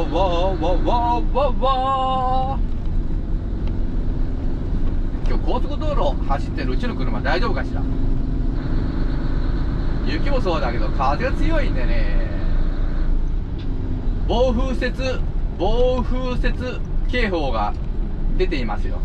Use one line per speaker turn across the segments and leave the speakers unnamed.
今日高速道路走ってるうちの車大丈夫かしら。雪もそうだけど風が強いんでね、暴風雪警報が出ていますよ。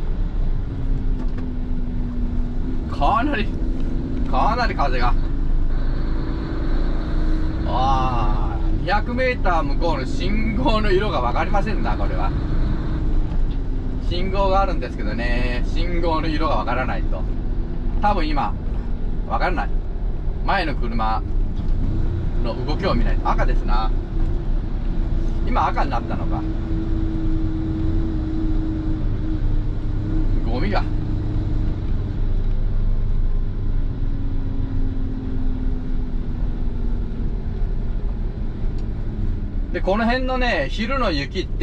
かなり風が、200m 向こうの信号の色が分かりませんな。これは信号があるんですけどね、信号の色が分からないと多分今分からない。前の車の動きを見ないと。赤ですな。今赤になったのか。ゴミがで、この辺のね、昼の雪って、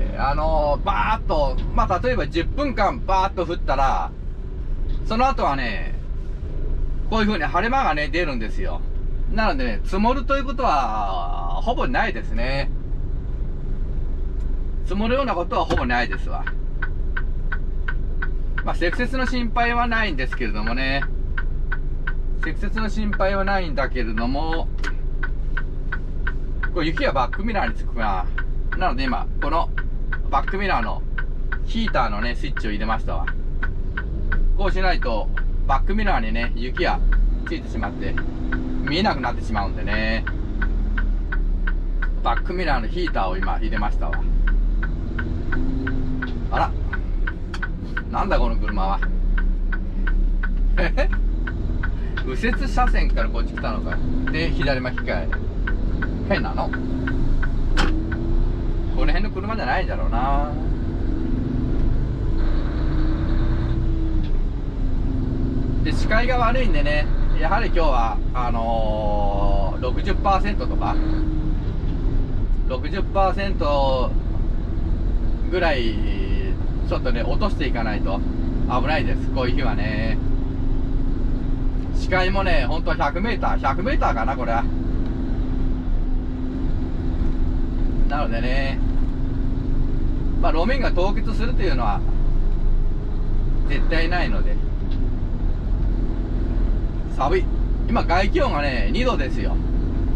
バーっと、例えば10分間バーっと降ったら、その後はね、こういう風に晴れ間がね、出るんですよ。なのでね、積もるということは、ほぼないですね。積もるようなことはほぼないですわ。積雪の心配はないんですけれどもね。積雪の心配はないんだけれども、これ雪がバックミラーにつくな。なので今、このバックミラーのヒーターのね、スイッチを入れましたわ。こうしないと、バックミラーにね、雪がついてしまって、見えなくなってしまうんでね。バックミラーのヒーターを今入れましたわ。あら。なんだこの車は。右折車線からこっち来たのか。で、左巻き替え。変なの。この辺の車じゃないんだろうな。で、視界が悪いんでね、やはり今日は60% とか 60% ぐらいちょっとね落としていかないと危ないです。こういう日はね。視界もね、ほんと 100m かな、これは。なのでね、路面が凍結するというのは絶対ないので。寒い。今外気温がね2度ですよ。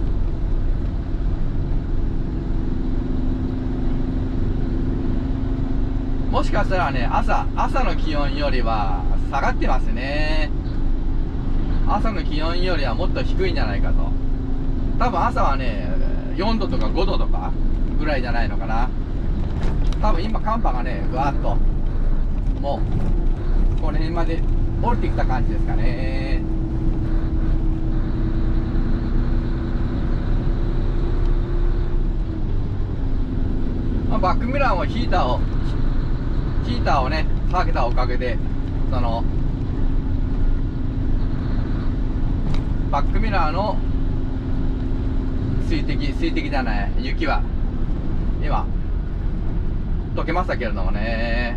もしかしたらね、朝の気温よりは下がってますね。朝の気温よりはもっと低いんじゃないかと。多分朝はね4度とか5度とかぐらいじゃないのかな。多分今寒波がねぐわっともうこの辺まで降りてきた感じですかね。バックミラーもヒーターをねかけたおかげで、そのバックミラーの水滴じゃない雪は今溶けましたけれどもね。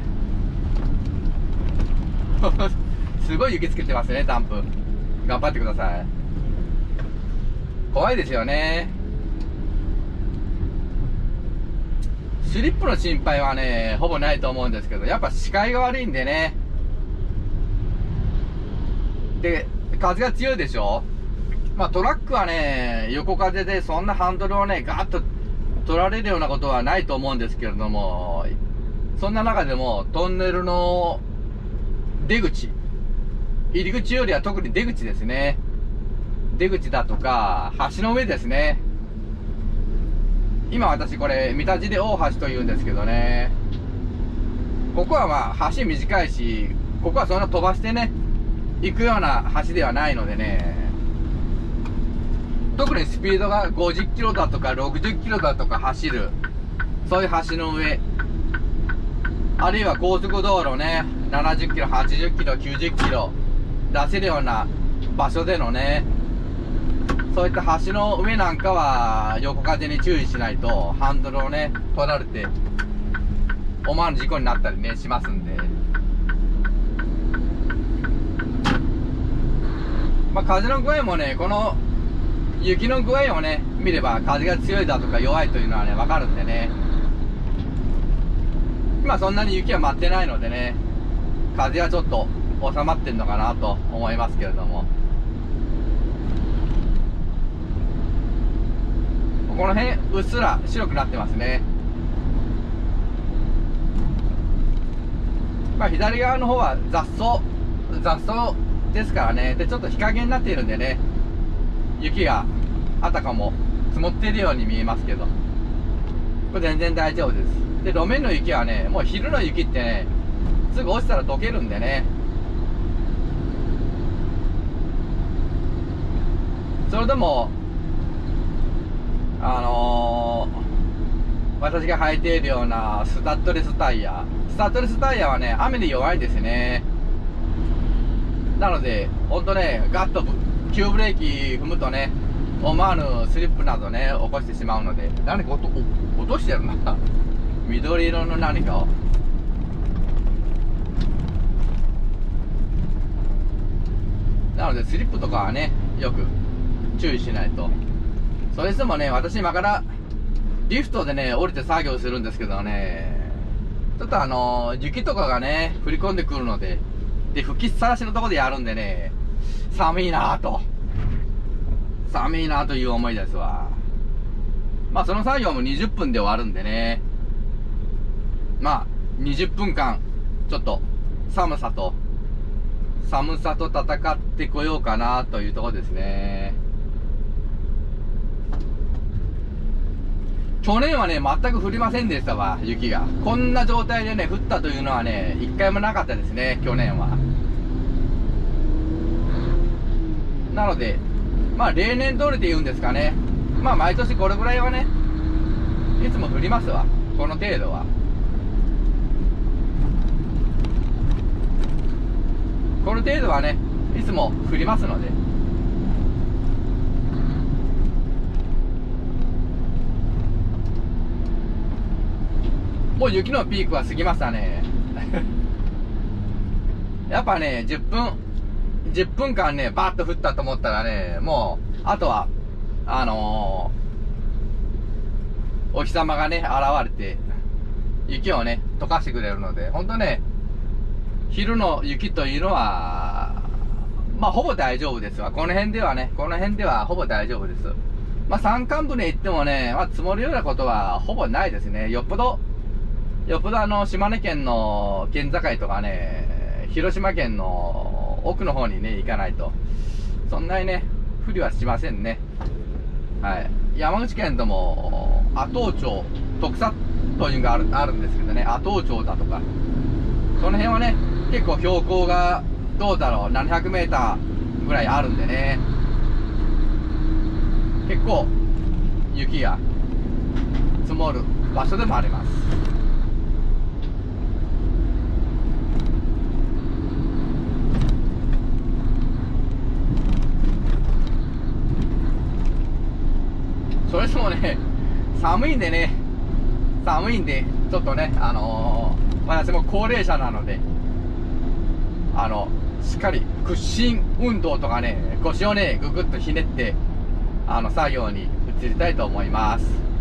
すごい雪つけてますね、ダンプ。頑張ってください。怖いですよね。 スリップの心配はね、ほぼないと思うんですけど、やっぱ視界が悪いんでね。で、風が強いでしょ。まあトラックはね、横風でそんなハンドルをね、ガーッと取られるようなことはないと思うんですけれども、そんな中でもトンネルの出口、入り口よりは特に出口ですね。出口だとか、橋の上ですね。今私これ、三田地で大橋と言うんですけどね。ここはまあ橋短いし、ここはそんな飛ばしてね、行くような橋ではないのでね。特にスピードが50キロだとか60キロだとか走る、そういう橋の上。あるいは高速道路ね、70キロ、80キロ、90キロ出せるような場所でのね、そういった橋の上なんかは横風に注意しないとハンドルをね取られて思わぬ事故になったりねしますんで、まあ風の具合もね、この雪の具合をね見れば風が強いだとか弱いというのはね分かるんでね。今そんなに雪は舞ってないのでね、風はちょっと収まってんのかなと思いますけれども、この辺うっすら白くなってますね。まあ左側の方は雑草ですからね。でちょっと日陰になっているんでね、雪があたかも積もっているように見えますけど、これ全然大丈夫です。で路面の雪はね、もう昼の雪ってねすぐ落ちたら溶けるんでね、それでも私が履いているようなスタッドレスタイヤはね雨で弱いんですね。なのでほんとね、ガッと急ブレーキ踏むとね、思わぬスリップなどね起こしてしまうので、何か落としてるな緑色の何かを。なのでスリップとかはねよく注意しないと。それでもね、私今からリフトでね降りて作業するんですけどね、ちょっと雪とかがね降り込んでくるので、吹きっさらしのとこでやるんでね、寒いなという思いですわ。まあその作業も20分で終わるんでね、まあ20分間ちょっと寒さと戦ってこようかなというところですね。去年はね全く降りませんでしたわ、雪が。こんな状態でね降ったというのはね一回もなかったですね、去年は。なのでまあ例年通りで言うんですかね、まあ毎年これぐらいはねいつも降りますわ、この程度は。この程度はねいつも降りますので。もう雪のピークは過ぎましたねやっぱね10分間ねバーッと降ったと思ったらね、もうあとはお日様がね現れて雪をね溶かしてくれるので、ほんとね昼の雪というのはまあほぼ大丈夫ですわ。この辺ではほぼ大丈夫です。まあ山間部に行ってもね、まあ、積もるようなことはほぼないですね。よっぽど島根県の県境とかね、広島県の奥の方にね行かないとそんなにね降りはしませんね。はい。山口県でも阿東町徳佐というのがあるんですけどね、阿東町だとかその辺はね結構標高がどうだろう700メーターぐらいあるんでね、結構雪が積もる場所でもあります。それでもね寒いんでちょっとね私も高齢者なのでしっかり屈伸運動とかね、腰をねぐぐっとひねって作業に移りたいと思います。